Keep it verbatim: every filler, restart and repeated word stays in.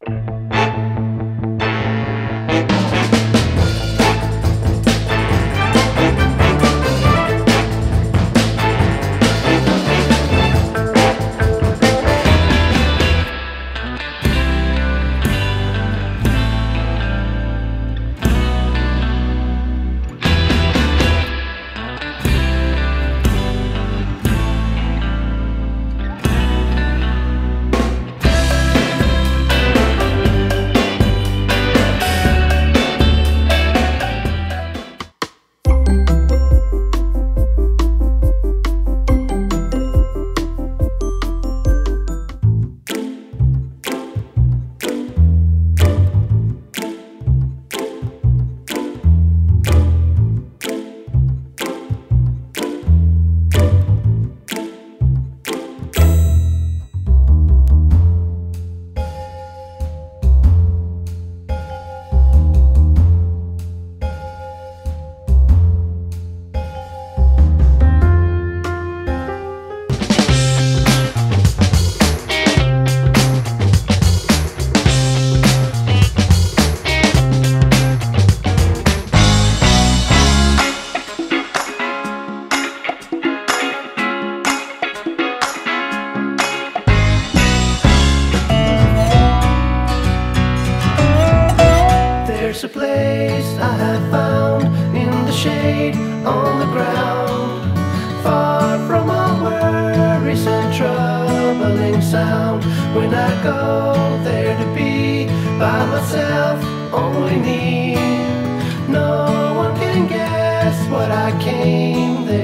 There's a place I have found in the shade on the ground, far from all worries and troubling sound. When I go there to be by myself, only me, no one can guess what I came there